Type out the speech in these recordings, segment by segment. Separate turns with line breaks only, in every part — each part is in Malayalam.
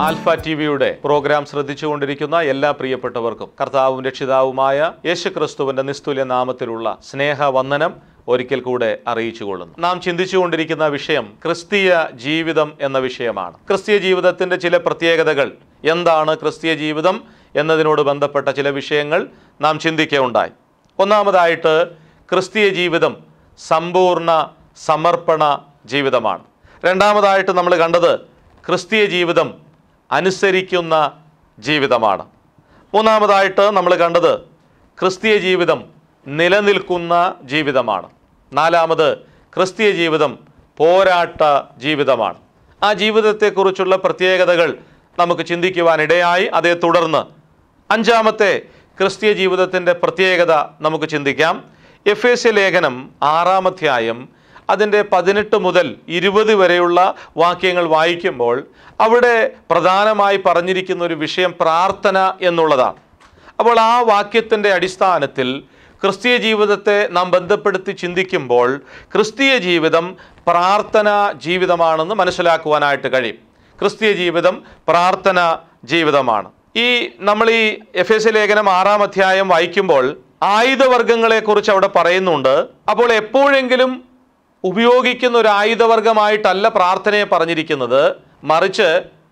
ആൽഫ ടിവിയുടെ പ്രോഗ്രാം ശ്രദ്ധിച്ചുകൊണ്ടിരിക്കുന്ന എല്ലാ പ്രിയപ്പെട്ടവർക്കും കർത്താവും രക്ഷിതാവുമായ യേശുക്രിസ്തുവിന്റെ നിസ്തുല്യ നാമത്തിലുള്ള സ്നേഹവന്ദനം ഒരിക്കൽ കൂടെ അറിയിച്ചുകൊള്ളുന്നു. നാം ചിന്തിച്ചുകൊണ്ടിരിക്കുന്ന വിഷയം ക്രിസ്തീയ ജീവിതം എന്ന വിഷയമാണ്. ക്രിസ്തീയ ജീവിതത്തിന്റെ ചില പ്രത്യേകതകൾ എന്താണ്, ക്രിസ്തീയ ജീവിതം എന്നതിനോട് ബന്ധപ്പെട്ട ചില വിഷയങ്ങൾ നാം ചിന്തിക്കുകയുണ്ടായി. ഒന്നാമതായിട്ട് ക്രിസ്തീയ ജീവിതം സമ്പൂർണ്ണ സമർപ്പണ ജീവിതമാണ്. രണ്ടാമതായിട്ട് നമ്മൾ കണ്ടത് ക്രിസ്തീയ ജീവിതം അനുസരിക്കുന്ന ജീവിതമാണ്. മൂന്നാമതായിട്ട് നമ്മൾ കണ്ടത് ക്രിസ്തീയ ജീവിതം നിലനിൽക്കുന്ന ജീവിതമാണ്. നാലാമത് ക്രിസ്തീയ ജീവിതം പോരാട്ട ജീവിതമാണ്. ആ ജീവിതത്തെക്കുറിച്ചുള്ള പ്രത്യേകതകൾ നമുക്ക് ചിന്തിക്കുവാനിടയായി. അതേ തുടർന്ന് അഞ്ചാമത്തെ ക്രിസ്തീയ ജീവിതത്തിൻ്റെ പ്രത്യേകത നമുക്ക് ചിന്തിക്കാം. എഫേസ്യ ലേഖനം 6-ാം അധ്യായം അതിൻ്റെ 18 മുതൽ 20 വരെയുള്ള വാക്യങ്ങൾ വായിക്കുമ്പോൾ അവിടെ പ്രധാനമായി പറഞ്ഞിരിക്കുന്ന ഒരു വിഷയം പ്രാർത്ഥന എന്നുള്ളതാണ്. അപ്പോൾ ആ വാക്യത്തിൻ്റെ അടിസ്ഥാനത്തിൽ ക്രിസ്തീയ ജീവിതത്തെ നാം ബന്ധപ്പെടുത്തി ചിന്തിക്കുമ്പോൾ ക്രിസ്തീയ ജീവിതം പ്രാർത്ഥന ജീവിതമാണെന്ന് മനസ്സിലാക്കുവാനായിട്ട് കഴിയും. ക്രിസ്തീയ ജീവിതം പ്രാർത്ഥന ജീവിതമാണ്. നമ്മൾ ഈ എഫേസ്യ ലേഖനം 6-ാം അധ്യായം വായിക്കുമ്പോൾ ആയുധവർഗങ്ങളെക്കുറിച്ച് അവിടെ പറയുന്നുണ്ട്. അപ്പോൾ എപ്പോഴെങ്കിലും ഉപയോഗിക്കുന്ന ഒരു ആയുധവർഗമായിട്ടല്ല പ്രാർത്ഥനയെ പറഞ്ഞിരിക്കുന്നത്, മറിച്ച്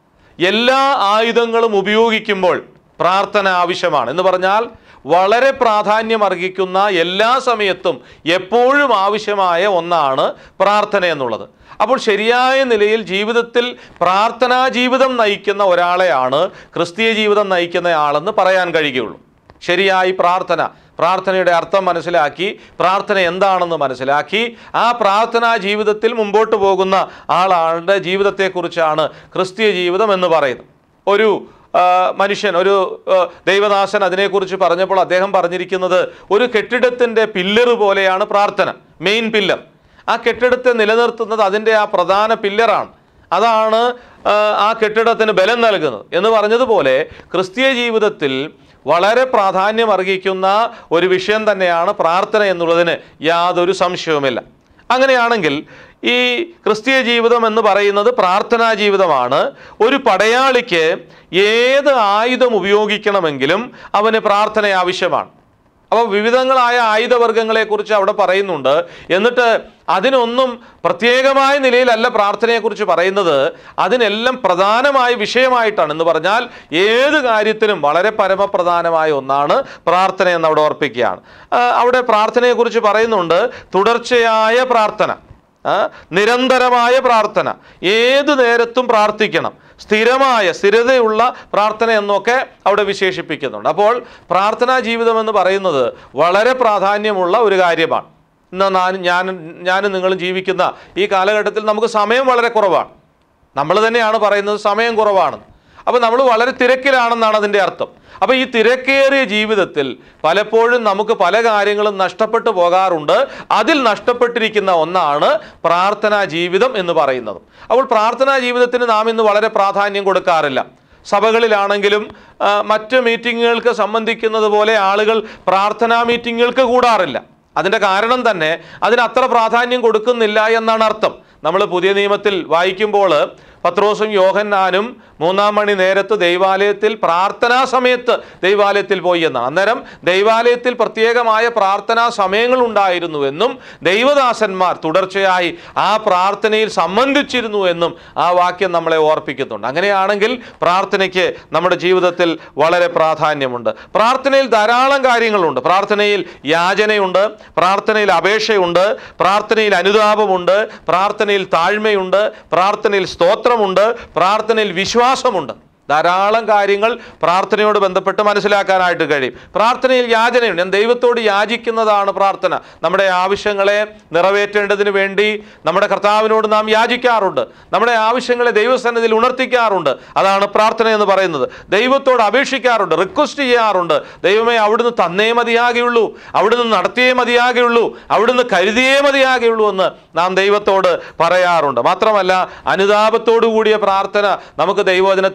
എല്ലാ ആയുധങ്ങളും ഉപയോഗിക്കുമ്പോൾ പ്രാർത്ഥന ആവശ്യമാണ്. എന്ന് പറഞ്ഞാൽ വളരെ പ്രാധാന്യം അർഹിക്കുന്ന, എല്ലാ സമയത്തും എപ്പോഴും ആവശ്യമായ ഒന്നാണ് പ്രാർത്ഥന എന്നുള്ളത്. അപ്പോൾ ശരിയായ നിലയിൽ ജീവിതത്തിൽ പ്രാർത്ഥനാ ജീവിതം നയിക്കുന്ന ഒരാളെയാണ് ക്രിസ്തീയ ജീവിതം നയിക്കുന്ന ആളെന്ന് പറയാൻ കഴിയുകയുള്ളൂ. ശരിയായി പ്രാർത്ഥനയുടെ അർത്ഥം മനസ്സിലാക്കി, പ്രാർത്ഥന എന്താണെന്ന് മനസ്സിലാക്കി ആ പ്രാർത്ഥനാ ജീവിതത്തിൽ മുമ്പോട്ട് പോകുന്ന ആളുടെ ജീവിതത്തെക്കുറിച്ചാണ് ക്രിസ്തീയ ജീവിതം എന്ന് പറയുന്നത്. ഒരു മനുഷ്യൻ, ഒരു ദൈവദാസൻ അതിനെക്കുറിച്ച് പറഞ്ഞപ്പോൾ അദ്ദേഹം പറഞ്ഞിരിക്കുന്നത് ഒരു കെട്ടിടത്തിൻ്റെ പില്ലർ പോലെയാണ് പ്രാർത്ഥന, മെയിൻ പില്ലർ. ആ കെട്ടിടത്തെ നിലനിർത്തുന്നത് അതിൻ്റെ ആ പ്രധാന പില്ലറാണ്. അതാണ് ആ കെട്ടിടത്തിന് ബലം നൽകുന്നത് എന്ന് പറഞ്ഞതുപോലെ ക്രിസ്തീയ ജീവിതത്തിൽ വളരെ പ്രാധാന്യം അർഹിക്കുന്ന ഒരു വിഷയം തന്നെയാണ് പ്രാർത്ഥന എന്നുള്ളതിന് യാതൊരു സംശയവുമില്ല. അങ്ങനെയാണെങ്കിൽ ഈ ക്രിസ്തീയ ജീവിതം എന്ന് പറയുന്നത് പ്രാർത്ഥനാ ജീവിതമാണ്. ഒരു പടയാളിക്ക് ഏത് ആയുധം ഉപയോഗിക്കണമെങ്കിലും അവന് പ്രാർത്ഥന ആവശ്യമാണ്. അപ്പോൾ വിവിധങ്ങളായ ആയുധവർഗങ്ങളെക്കുറിച്ച് അവിടെ പറയുന്നുണ്ട്. എന്നിട്ട് അതിനൊന്നും പ്രത്യേകമായ നിലയിലല്ല പ്രാർത്ഥനയെക്കുറിച്ച് പറയുന്നത്, അതിനെല്ലാം പ്രധാനമായ വിഷയമായിട്ടാണ്. എന്ന് പറഞ്ഞാൽ ഏത് കാര്യത്തിനും വളരെ പരമപ്രധാനമായ ഒന്നാണ് പ്രാർത്ഥന എന്ന് അവിടെ ഓർപ്പിക്കുകയാണ്. അവിടെ പ്രാർത്ഥനയെക്കുറിച്ച് പറയുന്നുണ്ട്, തുടർച്ചയായ പ്രാർത്ഥന, നിരന്തരമായ പ്രാർത്ഥന, ഏതു നേരത്തും പ്രാർത്ഥിക്കണം, സ്ഥിരതയുള്ള പ്രാർത്ഥന എന്നൊക്കെ അവിടെ വിശേഷിപ്പിക്കുന്നുണ്ട്. അപ്പോൾ പ്രാർത്ഥനാ ജീവിതം എന്ന് പറയുന്നത് വളരെ പ്രാധാന്യമുള്ള ഒരു കാര്യമാണ്. ഇന്ന് ഞാനും നിങ്ങളും ജീവിക്കുന്ന ഈ കാലഘട്ടത്തിൽ നമുക്ക് സമയം വളരെ കുറവാണ്. നമ്മൾ തന്നെയാണ് പറയുന്നത് സമയം കുറവാണ്. അപ്പോൾ നമ്മൾ വളരെ തിരക്കിലാണെന്നാണ് അതിൻ്റെ അർത്ഥം. അപ്പോൾ ഈ തിരക്കേറിയ ജീവിതത്തിൽ പലപ്പോഴും നമുക്ക് പല കാര്യങ്ങളും നഷ്ടപ്പെട്ടു പോകാറുണ്ട്. അതിൽ നഷ്ടപ്പെട്ടിരിക്കുന്ന ഒന്നാണ് പ്രാർത്ഥനാ ജീവിതം എന്ന് പറയുന്നത്. അപ്പോൾ പ്രാർത്ഥനാ ജീവിതത്തിന് നാം ഇന്ന് വളരെ പ്രാധാന്യം കൊടുക്കാറില്ല. സഭകളിലാണെങ്കിലും മറ്റ് മീറ്റിങ്ങുകൾക്ക് സംബന്ധിക്കുന്നത് പോലെ ആളുകൾ പ്രാർത്ഥനാ മീറ്റിങ്ങുകൾക്ക് കൂടാറില്ല. അതിൻ്റെ കാരണം തന്നെ അതിന് അത്ര പ്രാധാന്യം കൊടുക്കുന്നില്ല എന്നാണ് അർത്ഥം. നമ്മൾ പുതിയ നിയമത്തിൽ വായിക്കുമ്പോൾ പത്രോസും യോഹന്നാനും 3-ാം മണി നേരത്ത് ദൈവാലയത്തിൽ പ്രാർത്ഥനാ സമയത്ത് ദൈവാലയത്തിൽ പോയി എന്നാണ്. അന്നേരം ദൈവാലയത്തിൽ പ്രത്യേകമായ പ്രാർത്ഥനാ സമയങ്ങൾ ഉണ്ടായിരുന്നുവെന്നും ദൈവദാസന്മാർ തുടർച്ചയായി ആ പ്രാർത്ഥനയിൽ സംബന്ധിച്ചിരുന്നു എന്നും ആ വാക്യം നമ്മളെ ഓർപ്പിക്കുന്നുണ്ട്. അങ്ങനെയാണെങ്കിൽ പ്രാർത്ഥനയ്ക്ക് നമ്മുടെ ജീവിതത്തിൽ വളരെ പ്രാധാന്യമുണ്ട്. പ്രാർത്ഥനയിൽ ധാരാളം കാര്യങ്ങളുണ്ട്. പ്രാർത്ഥനയിൽ യാചനയുണ്ട്, പ്രാർത്ഥനയിൽ അപേക്ഷയുണ്ട്, പ്രാർത്ഥനയിൽ അനുതാപമുണ്ട്, പ്രാർത്ഥനയിൽ താഴ്മയുണ്ട്, പ്രാർത്ഥനയിൽ സ്തോത്രമുണ്ട്, പ്രാർത്ഥനയിൽ വിശ്വാസമുണ്ട്. ധാരാളം കാര്യങ്ങൾ പ്രാർത്ഥനയോട് ബന്ധപ്പെട്ട് മനസ്സിലാക്കാനായിട്ട് കഴിയും. പ്രാർത്ഥനയിൽ യാചനയുണ്ട്. ഞാൻ ദൈവത്തോട് യാചിക്കുന്നതാണ് പ്രാർത്ഥന. നമ്മുടെ ആവശ്യങ്ങളെ നിറവേറ്റേണ്ടതിന് വേണ്ടി നമ്മുടെ കർത്താവിനോട് നാം യാചിക്കാറുണ്ട്. നമ്മുടെ ആവശ്യങ്ങളെ ദൈവസന്നിധിയിൽ ഉണർത്തിക്കാറുണ്ട്. അതാണ് പ്രാർത്ഥന എന്ന് പറയുന്നത്. ദൈവത്തോട് അപേക്ഷിക്കാറുണ്ട്, റിക്വസ്റ്റ് ചെയ്യാറുണ്ട്. ദൈവമേ, അവിടുന്ന് തന്നേ മതിയാകുള്ളൂ, അവിടുന്ന് നടത്തിയേ മതിയാകുള്ളൂ, അവിടുന്ന് കരുതിയേ മതിയാകുള്ളൂ എന്ന് നാം ദൈവത്തോട് പറയാറുണ്ട്. മാത്രമല്ല അനുതാപത്തോടു കൂടിയ പ്രാർത്ഥന നമുക്ക് ദൈവവചനത്തിൽ കാണാൻ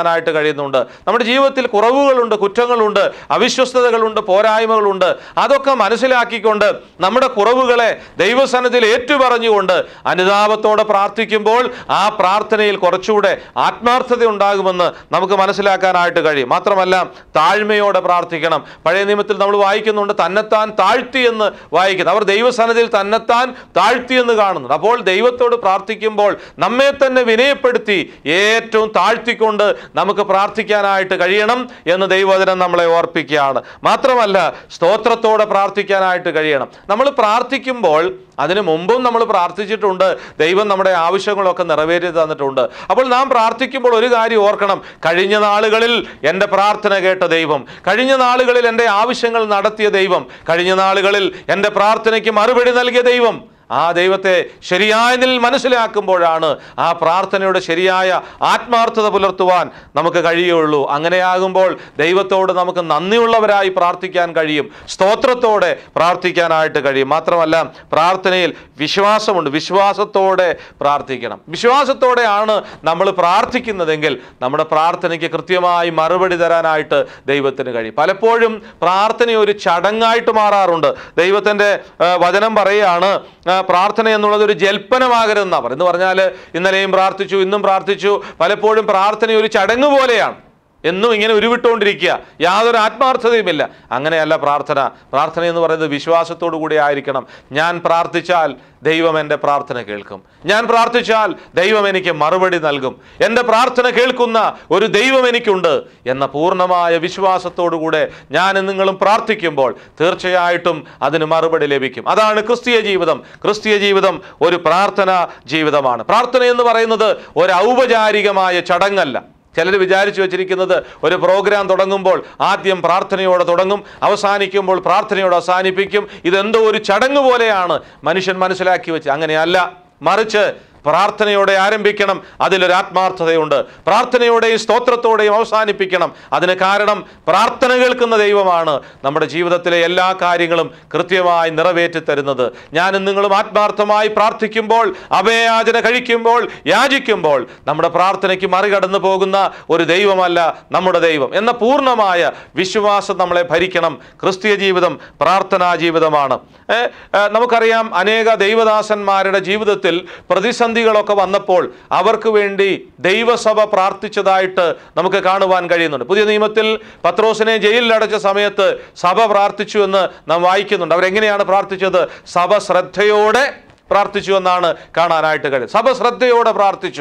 പ്രാർത്ഥിക്കാനായിട്ട് കഴിയുന്നുണ്ട്. നമ്മുടെ ജീവിതത്തിൽ കുറവുകളുണ്ട്, കുറ്റങ്ങളുണ്ട്, അവിശ്വസ്തതകളുണ്ട്, പോരായ്മകളുണ്ട്. അതൊക്കെ മനസ്സിലാക്കിക്കൊണ്ട് നമ്മുടെ കുറവുകളെ ദൈവസന്നിധിയിൽ ഏറ്റുപറഞ്ഞുകൊണ്ട് അനുതാപത്തോടെ പ്രാർത്ഥിക്കുമ്പോൾ ആ പ്രാർത്ഥനയിൽ കുറച്ചുകൂടെ ആത്മാർത്ഥത ഉണ്ടാകുമെന്ന് നമുക്ക് മനസ്സിലാക്കാനായിട്ട് കഴിയും. മാത്രമല്ല താഴ്മയോടെ പ്രാർത്ഥിക്കണം. പഴയ നിയമത്തിൽ നമ്മൾ വായിക്കുന്നുണ്ട്, തന്നെത്താൻ താഴ്ത്തി എന്ന് വായിക്കുന്നത്. അവർ ദൈവസന്നിധിയിൽ തന്നെത്താൻ താഴ്ത്തി എന്ന് കാണുന്നുണ്ട്. അപ്പോൾ ദൈവത്തോട് പ്രാർത്ഥിക്കുമ്പോൾ നമ്മെ തന്നെ വിനയപ്പെടുത്തി ഏറ്റവും താഴ്ത്തിക്കൊണ്ട് നമുക്ക് പ്രാർത്ഥിക്കാനായിട്ട് കഴിയണം എന്ന് ദൈവവചനം നമ്മളെ ഓർപ്പിക്കുകയാണ്. മാത്രമല്ല സ്തോത്രത്തോടെ പ്രാർത്ഥിക്കാനായിട്ട് കഴിയണം. നമ്മൾ പ്രാർത്ഥിക്കുമ്പോൾ അതിനു മുമ്പും നമ്മൾ പ്രാർത്ഥിച്ചിട്ടുണ്ട്, ദൈവം നമ്മുടെ ആവശ്യങ്ങളൊക്കെ നിറവേറ്റി തന്നിട്ടുണ്ട്. അപ്പോൾ നാം പ്രാർത്ഥിക്കുമ്പോൾ ഒരു കാര്യം ഓർക്കണം, കഴിഞ്ഞ നാളുകളിൽ എൻ്റെ പ്രാർത്ഥന കേട്ട ദൈവം, കഴിഞ്ഞ നാളുകളിൽ എൻ്റെ ആവശ്യങ്ങൾ നടത്തിയ ദൈവം, കഴിഞ്ഞ നാളുകളിൽ എൻ്റെ പ്രാർത്ഥനയ്ക്ക് മറുപടി നൽകിയ ദൈവം, ആ ദൈവത്തെ ശരിയായ നിലയിൽ മനസ്സിലാക്കുമ്പോഴാണ് ആ പ്രാർത്ഥനയുടെ ശരിയായ ആത്മാർത്ഥത പുലർത്തുവാൻ നമുക്ക് കഴിയുള്ളൂ. അങ്ങനെയാകുമ്പോൾ ദൈവത്തോട് നമുക്ക് നന്ദിയുള്ളവരായി പ്രാർത്ഥിക്കാൻ കഴിയും, സ്തോത്രത്തോടെ പ്രാർത്ഥിക്കാനായിട്ട് കഴിയും. മാത്രമല്ല പ്രാർത്ഥനയിൽ വിശ്വാസമുണ്ട്, വിശ്വാസത്തോടെ പ്രാർത്ഥിക്കണം. വിശ്വാസത്തോടെയാണ് നമ്മൾ പ്രാർത്ഥിക്കുന്നതെങ്കിൽ നമ്മുടെ പ്രാർത്ഥനയ്ക്ക് കൃത്യമായി മറുപടി തരാനായിട്ട് ദൈവത്തിന് കഴിയും. പലപ്പോഴും പ്രാർത്ഥന ഒരു ചടങ്ങായിട്ട് മാറാറുണ്ട്. ദൈവത്തിൻ്റെ വചനം പറയുകയാണ്, പ്രാർത്ഥന എന്നുള്ളത് ഒരു ജൽപ്പനമാകരുതെന്നാണ് പറയുന്നത്. എന്ന് പറഞ്ഞാൽ ഇന്നലെയും പ്രാർത്ഥിച്ചു, ഇന്നും പ്രാർത്ഥിച്ചു. പലപ്പോഴും പ്രാർത്ഥന ഒരു ചടങ്ങ് പോലെയാണ്, എന്നും ഇങ്ങനെ ഉരുവിട്ടുകൊണ്ടിരിക്കുക, യാതൊരു ആത്മാർത്ഥതയുമില്ല. അങ്ങനെയല്ല പ്രാർത്ഥന. പ്രാർത്ഥന എന്ന് പറയുന്നത് വിശ്വാസത്തോടു കൂടി ആയിരിക്കണം. ഞാൻ പ്രാർത്ഥിച്ചാൽ ദൈവം എൻ്റെ പ്രാർത്ഥന കേൾക്കും, ഞാൻ പ്രാർത്ഥിച്ചാൽ ദൈവം എനിക്ക് മറുപടി നൽകും, എൻ്റെ പ്രാർത്ഥന കേൾക്കുന്ന ഒരു ദൈവം എനിക്കുണ്ട് എന്ന പൂർണ്ണമായ വിശ്വാസത്തോടുകൂടെ ഞാൻ നിങ്ങളും പ്രാർത്ഥിക്കുമ്പോൾ തീർച്ചയായിട്ടും അതിന് മറുപടി ലഭിക്കും. അതാണ് ക്രിസ്തീയ ജീവിതം. ക്രിസ്തീയ ജീവിതം ഒരു പ്രാർത്ഥന ജീവിതമാണ്. പ്രാർത്ഥന എന്ന് പറയുന്നത് ഒരു ഔപചാരികമായ ചടങ്ങല്ല. ചിലർ വിചാരിച്ചു വെച്ചിരിക്കുന്നത് ഒരു പ്രോഗ്രാം തുടങ്ങുമ്പോൾ ആദ്യം പ്രാർത്ഥനയോടെ തുടങ്ങും, അവസാനിക്കുമ്പോൾ പ്രാർത്ഥനയോടെ അവസാനിപ്പിക്കും. ഇതെന്തോ ഒരു ചടങ്ങ് പോലെയാണ് മനുഷ്യൻ മനസ്സിലാക്കി വെച്ച്. അങ്ങനെയല്ല, മറിച്ച് പ്രാർത്ഥനയോടെ ആരംഭിക്കണം, അതിലൊരു ആത്മാർത്ഥതയുണ്ട്. പ്രാർത്ഥനയോടെയും സ്തോത്രത്തോടെയും അവസാനിപ്പിക്കണം. അതിന് കാരണം പ്രാർത്ഥന കേൾക്കുന്ന ദൈവമാണ് നമ്മുടെ ജീവിതത്തിലെ എല്ലാ കാര്യങ്ങളും കൃത്യമായി നിറവേറ്റി തരുന്നത്. ഞാനും നിങ്ങളും ആത്മാർത്ഥമായി പ്രാർത്ഥിക്കുമ്പോൾ, അഭയയാചന കഴിക്കുമ്പോൾ, യാചിക്കുമ്പോൾ നമ്മുടെ പ്രാർത്ഥനയ്ക്ക് മറികടന്നു പോകുന്ന ഒരു ദൈവമല്ല നമ്മുടെ ദൈവം എന്ന പൂർണ്ണമായ വിശ്വാസം നമ്മളെ ഭരിക്കണം. ക്രിസ്തീയ ജീവിതം പ്രാർത്ഥനാ ജീവിതമാണ്. നമുക്കറിയാം, അനേക ദൈവദാസന്മാരുടെ ജീവിതത്തിൽ പ്രതിസന്ധികളൊക്കെ വന്നപ്പോൾ അവർക്ക് വേണ്ടി ദൈവസഭ പ്രാർത്ഥിച്ചതായിട്ട് നമുക്ക് കാണുവാൻ കഴിയുന്നുണ്ട്. പുതിയ നിയമത്തിൽ പത്രോസിനെ ജയിലിൽ അടച്ച സമയത്ത് സഭ പ്രാർത്ഥിച്ചു എന്ന് നാം വായിക്കുന്നുണ്ട്. അവരെങ്ങനെയാണ് പ്രാർത്ഥിച്ചത്? സഭ ശ്രദ്ധയോടെ പ്രാർത്ഥിച്ചു എന്നാണ് കാണാനായിട്ട് കഴിയും. സഭ ശ്രദ്ധയോടെ പ്രാർത്ഥിച്ചു.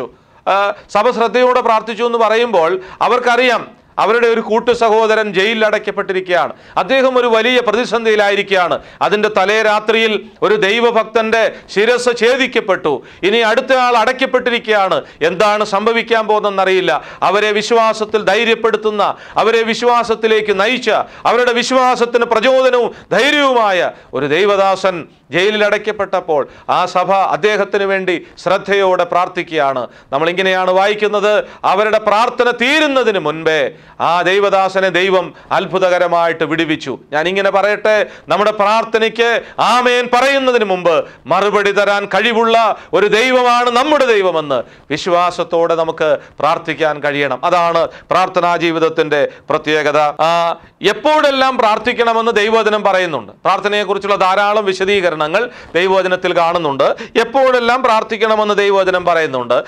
സഭ ശ്രദ്ധയോടെ പ്രാർത്ഥിച്ചു എന്ന് പറയുമ്പോൾ അവർക്കറിയാം, അവരുടെ ഒരു കൂട്ടു സഹോദരൻ ജയിലിൽ അടയ്ക്കപ്പെട്ടിരിക്കുകയാണ്. അദ്ദേഹം ഒരു വലിയ പ്രതിസന്ധിയിലായിരിക്കുകയാണ്. അതിൻ്റെ തലേ രാത്രിയിൽ ഒരു ദൈവഭക്തന്റെ ശിരസ് ഛേദിക്കപ്പെട്ടു. ഇനി അടുത്ത ആൾ അടയ്ക്കപ്പെട്ടിരിക്കുകയാണ്. എന്താണ് സംഭവിക്കാൻ പോകുന്നതെന്നറിയില്ല. അവരെ വിശ്വാസത്തിൽ ധൈര്യപ്പെടുത്തുന്ന, അവരെ വിശ്വാസത്തിലേക്ക് നയിച്ച, അവരുടെ വിശ്വാസത്തിന് പ്രചോദനവും ധൈര്യവുമായ ഒരു ദൈവദാസൻ ജയിലിൽ അടയ്ക്കപ്പെട്ടപ്പോൾ ആ സഭ അദ്ദേഹത്തിന് വേണ്ടി ശ്രദ്ധയോടെ പ്രാർത്ഥിക്കുകയാണ്. നമ്മളിങ്ങനെയാണ് വായിക്കുന്നത്, അവരുടെ പ്രാർത്ഥന തീരുന്നതിന് മുൻപേ ആ ദൈവദാസനെ ദൈവം അത്ഭുതകരമായിട്ട് വിടുവിച്ചു. ഞാൻ ഇങ്ങനെ പറയട്ടെ, നമ്മുടെ പ്രാർത്ഥനയ്ക്ക് ആമേൻ പറയുന്നതിന് മുമ്പ് മറുപടി തരാൻ കഴിവുള്ള ഒരു ദൈവമാണ് നമ്മുടെ ദൈവമെന്ന് വിശ്വാസത്തോടെ നമുക്ക് പ്രാർത്ഥിക്കാൻ കഴിയണം. അതാണ് പ്രാർത്ഥനാ ജീവിതത്തിന്റെ പ്രത്യേകത. എപ്പോഴെല്ലാം പ്രാർത്ഥിക്കണമെന്ന് ദൈവവചനം പറയുന്നുണ്ട്. പ്രാർത്ഥനയെക്കുറിച്ചുള്ള ധാരാളം വിശദീകരണങ്ങൾ ദൈവവചനത്തിൽ കാണുന്നുണ്ട്. എപ്പോഴെല്ലാം പ്രാർത്ഥിക്കണമെന്ന് ദൈവവചനം പറയുന്നുണ്ട്.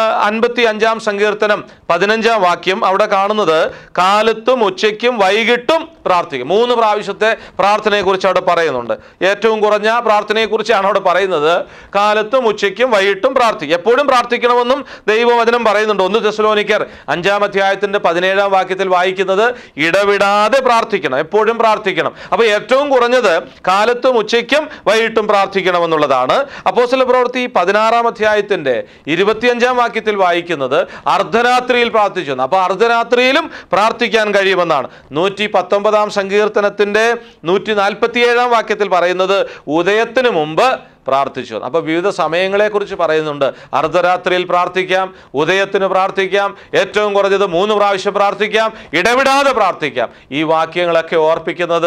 55-ാം സങ്കീർത്തനം 15-ാം വാക്യം അവിടെ കാണുന്നത് കാലത്തും ഉച്ചയ്ക്കും വൈകിട്ടും പ്രാർത്ഥിക്കും. 3 പ്രാവശ്യത്തെ പ്രാർത്ഥനയെക്കുറിച്ച് അവിടെ പറയുന്നുണ്ട്. ഏറ്റവും കുറഞ്ഞ പ്രാർത്ഥനയെക്കുറിച്ചാണ് അവിടെ പറയുന്നത്. കാലത്തും ഉച്ചയ്ക്കും വൈകിട്ടും പ്രാർത്ഥിക്കും. എപ്പോഴും പ്രാർത്ഥിക്കണമെന്നും ദൈവവചനം പറയുന്നുണ്ട്. 1 തെസ്സലോനിക്കർ 5-ാം അധ്യായത്തിന്റെ 17-ാം വാക്യത്തിൽ വായിക്കുന്നത് ഇടവിടാതെ പ്രാർത്ഥിക്കണം, എപ്പോഴും പ്രാർത്ഥിക്കണം. അപ്പൊ ഏറ്റവും കുറഞ്ഞത് കാലത്തും ഉച്ചയ്ക്കും വൈകിട്ടും പ്രാർത്ഥിക്കണമെന്നുള്ളതാണ്. അപ്പോസ്തല പ്രവൃത്തി 16-ാം അധ്യായത്തിന്റെ 25-ാം വാക്യത്തിൽ വായിക്കുന്നത് അർദ്ധരാത്രിയിൽ പ്രാർത്ഥിച്ചു. അപ്പൊ അർദ്ധരാത്രിയിലും പ്രാർത്ഥിക്കാൻ കഴിയുമെന്നാണ്. 119-ാം സങ്കീർത്തനത്തിന്റെ 147-ാം വാക്യത്തിൽ പറയുന്നത് ഉദയത്തിന് മുമ്പ് പ്രാർത്ഥിച്ചു. അപ്പൊ വിവിധ സമയങ്ങളെക്കുറിച്ച് പറയുന്നുണ്ട്. അർദ്ധരാത്രിയിൽ പ്രാർത്ഥിക്കാം, ഉദയത്തിന് പ്രാർത്ഥിക്കാം, ഏറ്റവും കുറഞ്ഞത് 3 പ്രാവശ്യം പ്രാർത്ഥിക്കാം, ഇടവിടാതെ പ്രാർത്ഥിക്കാം. ഈ വാക്യങ്ങളൊക്കെ ഓർപ്പിക്കുന്നത്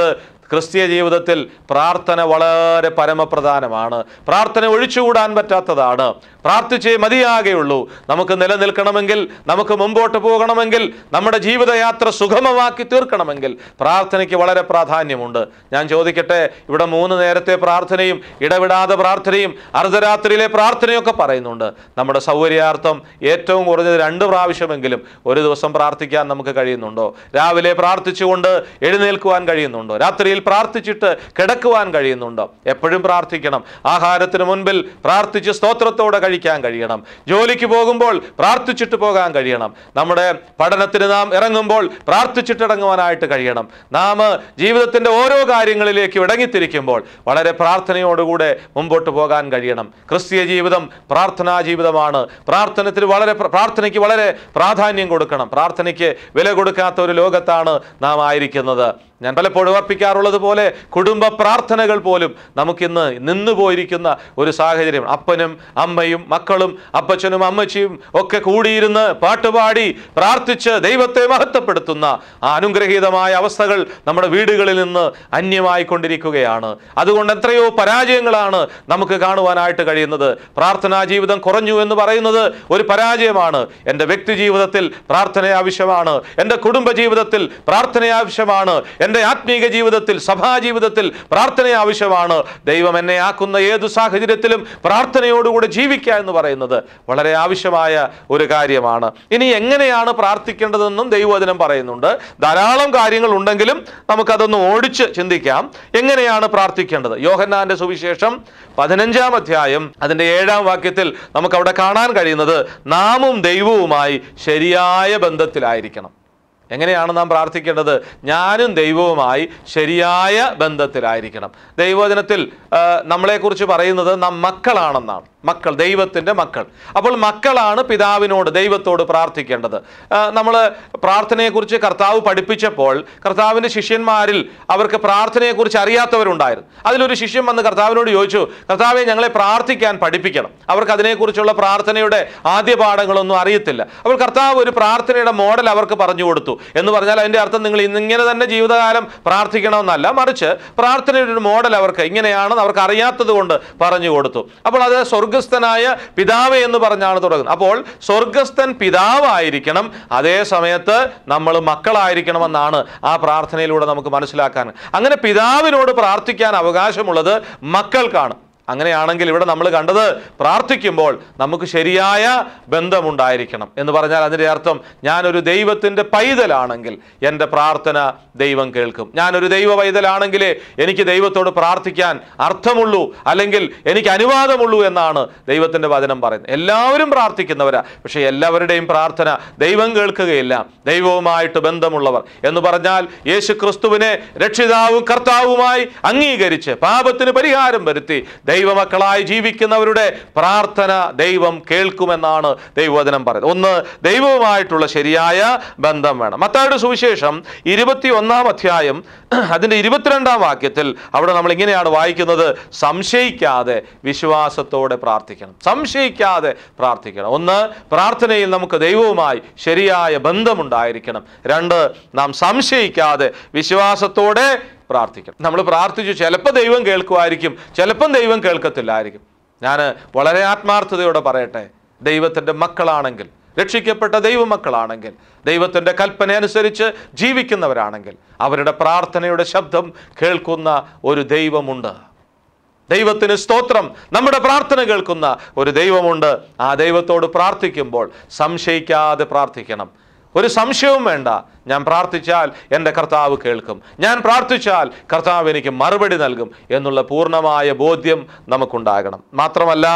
ക്രിസ്തീയ ജീവിതത്തിൽ പ്രാർത്ഥന വളരെ പരമപ്രധാനമാണ്. പ്രാർത്ഥന ഒഴിച്ചുകൂടാൻ പറ്റാത്തതാണ്. പ്രാർത്ഥിച്ചേ മതിയാകെയുള്ളൂ. നമുക്ക് നിലനിൽക്കണമെങ്കിൽ, നമുക്ക് മുമ്പോട്ട് പോകണമെങ്കിൽ, നമ്മുടെ ജീവിതയാത്ര സുഗമമാക്കി തീർക്കണമെങ്കിൽ പ്രാർത്ഥനയ്ക്ക് വളരെ പ്രാധാന്യമുണ്ട്. ഞാൻ ചോദിക്കട്ടെ, ഇവിടെ 3 നേരത്തെ പ്രാർത്ഥനയും ഇടവിടാതെ പ്രാർത്ഥനയും അർദ്ധരാത്രിയിലെ പ്രാർത്ഥനയൊക്കെ പറയുന്നുണ്ട്. നമ്മുടെ സൗകര്യാർത്ഥം ഏറ്റവും കുറഞ്ഞത് 2 പ്രാവശ്യമെങ്കിലും ഒരു ദിവസം പ്രാർത്ഥിക്കാൻ നമുക്ക് കഴിയുന്നുണ്ടോ? രാവിലെ പ്രാർത്ഥിച്ചുകൊണ്ട് എഴുന്നേൽക്കുവാൻ കഴിയുന്നുണ്ടോ? രാത്രിയിൽ പ്രാർത്ഥിച്ചിട്ട് കിടക്കുവാൻ കഴിയുന്നുണ്ടോ? എപ്പോഴും പ്രാർത്ഥിക്കണം. ആഹാരത്തിന് മുൻപിൽ പ്രാർത്ഥിച്ച് സ്തോത്രത്തോടെ കഴിക്കാൻ കഴിയണം. ജോലിക്ക് പോകുമ്പോൾ പ്രാർത്ഥിച്ചിട്ട് പോകാൻ കഴിയണം. നമ്മുടെ പഠനത്തിന് നാം ഇറങ്ങുമ്പോൾ പ്രാർത്ഥിച്ചിട്ടിറങ്ങുവാനായിട്ട് കഴിയണം. നാം ജീവിതത്തിന്റെ ഓരോ കാര്യങ്ങളിലേക്ക് ഇടങ്ങിത്തിരിക്കുമ്പോൾ വളരെ പ്രാർത്ഥനയോടുകൂടെ മുമ്പോട്ട് പോകാൻ കഴിയണം. ക്രിസ്തീയ ജീവിതം പ്രാർത്ഥനാ ജീവിതമാണ്. പ്രാർത്ഥനയ്ക്ക് വളരെ പ്രാധാന്യം കൊടുക്കണം. പ്രാർത്ഥനയ്ക്ക് വില കൊടുക്കാത്ത ഒരു ലോകത്താണ് നാം ആയിരിക്കുന്നത്. ഞാൻ പലപ്പോഴും ഓർപ്പിക്കാറുള്ളത് പോലെ കുടുംബ പ്രാർത്ഥനകൾ പോലും നമുക്കിന്ന് നിന്നുപോയിരിക്കുന്ന ഒരു സാഹചര്യം. അപ്പനും അമ്മയും മക്കളും അപ്പച്ചനും അമ്മച്ചിയും ഒക്കെ കൂടിയിരുന്ന് പാട്ടുപാടി പ്രാർത്ഥിച്ച് ദൈവത്തെ മഹത്വപ്പെടുത്തുന്ന ആ അനുഗ്രഹീതമായ അവസ്ഥകൾ നമ്മുടെ വീടുകളിൽ നിന്ന് അന്യമായി കൊണ്ടിരിക്കുകയാണ്. അതുകൊണ്ട് എത്രയോ പരാജയങ്ങളാണ് നമുക്ക് കാണുവാനായിട്ട് കഴിയുന്നത്. പ്രാർത്ഥനാ ജീവിതം കുറഞ്ഞു എന്ന് പറയുന്നത് ഒരു പരാജയമാണ്. എൻ്റെ വ്യക്തി ജീവിതത്തിൽ പ്രാർത്ഥന ആവശ്യമാണ്. എൻ്റെ കുടുംബ ജീവിതത്തിൽ പ്രാർത്ഥന ആവശ്യമാണ്. എൻ്റെ ആത്മീക ജീവിതത്തിൽ, സഭാ ജീവിതത്തിൽ പ്രാർത്ഥന ആവശ്യമാണ്. ദൈവം എന്നെ ആക്കുന്ന ഏതു സാഹചര്യത്തിലും പ്രാർത്ഥനയോടുകൂടെ ജീവിക്കുക എന്ന് പറയുന്നത് വളരെ ആവശ്യമായ ഒരു കാര്യമാണ്. ഇനി എങ്ങനെയാണ് പ്രാർത്ഥിക്കേണ്ടതെന്നും ദൈവവചനം പറയുന്നുണ്ട്. ധാരാളം കാര്യങ്ങൾ ഉണ്ടെങ്കിലും നമുക്കതൊന്ന് ഓടിച്ച് ചിന്തിക്കാം. എങ്ങനെയാണ് പ്രാർത്ഥിക്കേണ്ടത്? യോഹന്നാന്റെ സുവിശേഷം 15-ാം അധ്യായം അതിൻ്റെ 7-ാം വാക്യത്തിൽ നമുക്കവിടെ കാണാൻ കഴിയുന്നത് നാമും ദൈവവുമായി ശരിയായ ബന്ധത്തിലായിരിക്കണം. എങ്ങനെയാണ് നാം പ്രാർത്ഥിക്കേണ്ടത്? ഞാനും ദൈവവുമായി ശരിയായ ബന്ധത്തിലായിരിക്കണം. ദൈവവചനത്തിൽ നമ്മളെക്കുറിച്ച് പറയുന്നത് നാം മക്കളാണെന്നാണ്. മക്കൾ, ദൈവത്തിൻ്റെ മക്കൾ. അപ്പോൾ മക്കളാണ് പിതാവിനോട്, ദൈവത്തോട് പ്രാർത്ഥിക്കേണ്ടത്. നമ്മൾ പ്രാർത്ഥനയെക്കുറിച്ച് കർത്താവ് പഠിപ്പിച്ചപ്പോൾ കർത്താവിൻ്റെ ശിഷ്യന്മാരിൽ അവർക്ക് പ്രാർത്ഥനയെക്കുറിച്ച് അറിയാത്തവരുണ്ടായിരുന്നു. അതിലൊരു ശിഷ്യൻ വന്ന് കർത്താവിനോട് ചോദിച്ചു, കർത്താവെ, ഞങ്ങളെ പ്രാർത്ഥിക്കാൻ പഠിപ്പിക്കണം. അവർക്ക് അതിനെക്കുറിച്ചുള്ള പ്രാർത്ഥനയുടെ ആദ്യ പാഠങ്ങളൊന്നും അറിയത്തില്ല. അപ്പോൾ കർത്താവ് ഒരു പ്രാർത്ഥനയുടെ മോഡൽ അവർക്ക് പറഞ്ഞു കൊടുത്തു. എന്ന് പറഞ്ഞാൽ അതിൻ്റെ അർത്ഥം നിങ്ങൾ ഇന്നിങ്ങനെ തന്നെ ജീവിതകാലം പ്രാർത്ഥിക്കണമെന്നല്ല, മറിച്ച് പ്രാർത്ഥനയുടെ ഒരു മോഡൽ അവർക്ക് ഇങ്ങനെയാണെന്ന് അവർക്ക് അറിയാത്തത് കൊണ്ട് പറഞ്ഞു കൊടുത്തു. അപ്പോൾ അത് സ്വർഗസ്ഥനായ പിതാവ് എന്ന് പറഞ്ഞാണ് തുടങ്ങുന്നത്. അപ്പോൾ സ്വർഗസ്ഥൻ പിതാവായിരിക്കണം, അതേ സമയത്ത് നമ്മൾ മക്കളായിരിക്കണമെന്നാണ് ആ പ്രാർത്ഥനയിലൂടെ നമുക്ക് മനസ്സിലാക്കാൻ. അങ്ങനെ പിതാവിനോട് പ്രാർത്ഥിക്കാൻ അവകാശമുള്ളത് മക്കൾക്കാണ്. അങ്ങനെയാണെങ്കിൽ ഇവിടെ നമ്മൾ കണ്ടത് പ്രാർത്ഥിക്കുമ്പോൾ നമുക്ക് ശരിയായ ബന്ധമുണ്ടായിരിക്കണം എന്ന് പറഞ്ഞാൽ അതിൻ്റെ അർത്ഥം ഞാനൊരു ദൈവത്തിൻ്റെ പൈതലാണെങ്കിൽ എൻ്റെ പ്രാർത്ഥന ദൈവം കേൾക്കും. ഞാനൊരു ദൈവ പൈതലാണെങ്കിലേ എനിക്ക് ദൈവത്തോട് പ്രാർത്ഥിക്കാൻ അർത്ഥമുള്ളൂ, അല്ലെങ്കിൽ എനിക്ക് അനുവാദമുള്ളൂ എന്നാണ് ദൈവത്തിൻ്റെ വചനം പറയുന്നത്. എല്ലാവരും പ്രാർത്ഥിക്കുന്നവരാ, പക്ഷേ എല്ലാവരുടെയും പ്രാർത്ഥന ദൈവം കേൾക്കുകയില്ല. ദൈവവുമായിട്ട് ബന്ധമുള്ളവർ എന്ന് പറഞ്ഞാൽ യേശു ക്രിസ്തുവിനെ രക്ഷിതാവും കർത്താവുമായി അംഗീകരിച്ച് പാപത്തിന് പരിഹാരം വരുത്തി ദൈവമക്കളായി ജീവിക്കുന്നവരുടെ പ്രാർത്ഥന ദൈവം കേൾക്കുമെന്നാണ് ദൈവവചനം പറയുന്നത്. ഒന്ന്, ദൈവവുമായിട്ടുള്ള ശരിയായ ബന്ധം വേണം. മത്തായിയുടെ സുവിശേഷം 21-ാം അധ്യായം അതിൻ്റെ 22-ാം വാക്യത്തിൽ അവിടെ നമ്മൾ ഇങ്ങനെയാണ് വായിക്കുന്നത്, സംശയിക്കാതെ വിശ്വാസത്തോടെ പ്രാർത്ഥിക്കണം. സംശയിക്കാതെ പ്രാർത്ഥിക്കണം. ഒന്ന്, പ്രാർത്ഥനയിൽ നമുക്ക് ദൈവവുമായി ശരിയായ ബന്ധമുണ്ടായിരിക്കണം. 2, നാം സംശയിക്കാതെ വിശ്വാസത്തോടെ പ്രാർത്ഥിക്കണം. നമ്മൾ പ്രാർത്ഥിച്ചു, ചിലപ്പോൾ ദൈവം കേൾക്കുമായിരിക്കും, ചിലപ്പം ദൈവം കേൾക്കത്തില്ലായിരിക്കും. ഞാൻ വളരെ ആത്മാർത്ഥതയോടെ പറയട്ടെ, ദൈവത്തിൻ്റെ മക്കളാണെങ്കിൽ, രക്ഷിക്കപ്പെട്ട ദൈവമക്കളാണെങ്കിൽ, ദൈവത്തിൻ്റെ കൽപ്പന അനുസരിച്ച് ജീവിക്കുന്നവരാണെങ്കിൽ അവരുടെ പ്രാർത്ഥനയുടെ ശബ്ദം കേൾക്കുന്ന ഒരു ദൈവമുണ്ട്. ദൈവത്തിന് സ്തോത്രം. നമ്മുടെ പ്രാർത്ഥന കേൾക്കുന്ന ഒരു ദൈവമുണ്ട്. ആ ദൈവത്തോട് പ്രാർത്ഥിക്കുമ്പോൾ സംശയിക്കാതെ പ്രാർത്ഥിക്കണം. ഒരു സംശയവും വേണ്ട. ഞാൻ പ്രാർത്ഥിച്ചാൽ എൻ്റെ കർത്താവ് കേൾക്കും, ഞാൻ പ്രാർത്ഥിച്ചാൽ കർത്താവ് എനിക്ക് മറുപടി നൽകും എന്നുള്ള പൂർണ്ണമായ ബോധ്യം നമുക്കുണ്ടാകണം. മാത്രമല്ല,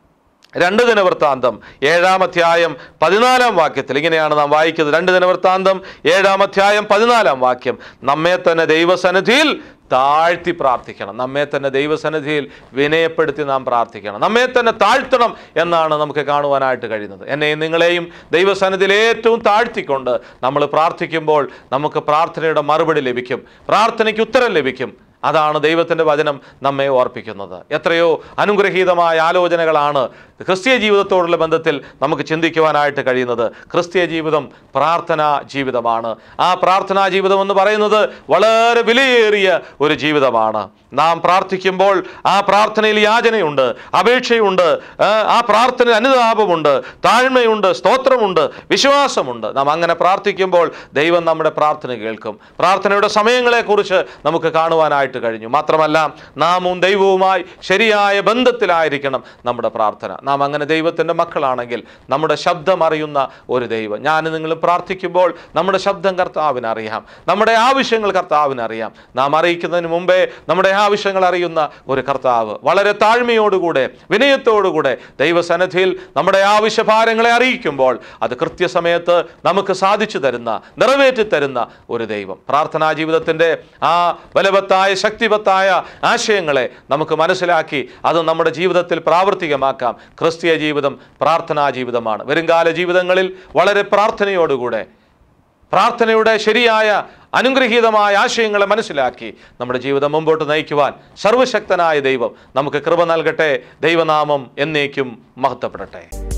2 ദിനവൃത്താന്തം 7-ാം അധ്യായം 14-ാം വാക്യത്തിൽ ഇങ്ങനെയാണ് നാം വായിക്കുന്നത്. 2 ദിനവൃത്താന്തം 7-ാം അധ്യായം 14-ാം വാക്യം, നമ്മെ തന്നെ ദൈവസന്നിധിയിൽ താഴ്ത്തി പ്രാർത്ഥിക്കണം. നമ്മെ തന്നെ ദൈവസന്നിധിയിൽ വിനയപ്പെടുത്തി നാം പ്രാർത്ഥിക്കണം. നമ്മെ തന്നെ താഴ്ത്തണം എന്നാണ് നമുക്ക് കാണുവാനായിട്ട് കഴിയുന്നത്. എന്നെയും നിങ്ങളെയും ദൈവസന്നിധിയിൽ ഏറ്റവും താഴ്ത്തിക്കൊണ്ട് നമ്മൾ പ്രാർത്ഥിക്കുമ്പോൾ നമുക്ക് പ്രാർത്ഥനയുടെ മറുപടി ലഭിക്കും, പ്രാർത്ഥനയ്ക്ക് ഉത്തരം ലഭിക്കും. അതാണ് ദൈവത്തിൻ്റെ വചനം നമ്മെ ഓർപ്പിക്കുന്നത്. എത്രയോ അനുഗ്രഹീതമായ ആലോചനകളാണ് ക്രിസ്തീയ ജീവിതത്തോടുള്ള ബന്ധത്തിൽ നമുക്ക് ചിന്തിക്കുവാനായിട്ട് കഴിയുന്നത് ക്രിസ്തീയ ജീവിതം പ്രാർത്ഥനാ ജീവിതമാണ്. ആ പ്രാർത്ഥനാ ജീവിതം എന്ന് പറയുന്നത് വളരെ വിലയേറിയ ഒരു ജീവിതമാണ്. നാം പ്രാർത്ഥിക്കുമ്പോൾ ആ പ്രാർത്ഥനയിൽ യാചനയുണ്ട്, അപേക്ഷയുണ്ട്, ആ പ്രാർത്ഥനയിൽ അനുതാപമുണ്ട്, താഴ്മയുണ്ട്, സ്തോത്രമുണ്ട്, വിശ്വാസമുണ്ട്. നാം അങ്ങനെ പ്രാർത്ഥിക്കുമ്പോൾ ദൈവം നമ്മുടെ പ്രാർത്ഥന കേൾക്കും. പ്രാർത്ഥനയുടെ സമയങ്ങളെക്കുറിച്ച് നമുക്ക് കാണുവാനായിട്ട് കഴിഞ്ഞു. മാത്രമല്ല, നാമും ദൈവവുമായി ശരിയായ ബന്ധത്തിലായിരിക്കണം നമ്മുടെ പ്രാർത്ഥന. നാം അങ്ങനെ ദൈവത്തിൻ്റെ മക്കളാണെങ്കിൽ നമ്മുടെ ശബ്ദം അറിയുന്ന ഒരു ദൈവം, ഞാൻ നിങ്ങൾ പ്രാർത്ഥിക്കുമ്പോൾ നമ്മുടെ ശബ്ദം കർത്താവിന് അറിയാം, നമ്മുടെ ആവശ്യങ്ങൾ കർത്താവിന് അറിയാം. നാം അറിയിക്കുന്നതിന് മുമ്പേ നമ്മുടെ ആവശ്യങ്ങൾ അറിയുന്ന ഒരു കർത്താവ് വളരെ താഴ്മയോടുകൂടെ വിനയത്തോടുകൂടെ ദൈവസന്നിധിയിൽ നമ്മുടെ ആവശ്യഭാരങ്ങളെ അറിയിക്കുമ്പോൾ അത് കൃത്യസമയത്ത് നമുക്ക് സാധിച്ചു തരുന്ന, നിറവേറ്റി തരുന്ന ഒരു ദൈവം. പ്രാർത്ഥനാ ജീവിതത്തിൻ്റെ ആ ബലവത്തായ ശക്തിവത്തായ ആശയങ്ങളെ നമുക്ക് മനസ്സിലാക്കി അത് നമ്മുടെ ജീവിതത്തിൽ പ്രാവർത്തികമാക്കാം. ക്രിസ്തീയ ജീവിതം പ്രാർത്ഥനാ ജീവിതമാണ്. വരുംകാല ജീവിതങ്ങളിൽ വളരെ പ്രാർത്ഥനയോടുകൂടെ, പ്രാർത്ഥനയുടെ ശരിയായ അനുഗ്രഹീതമായ ആശയങ്ങളെ മനസ്സിലാക്കി നമ്മുടെ ജീവിതം മുമ്പോട്ട് നയിക്കുവാൻ സർവശക്തനായ ദൈവം നമുക്ക് കൃപ നൽകട്ടെ. ദൈവനാമം എന്നേക്കും മഹത്വപ്പെടട്ടെ.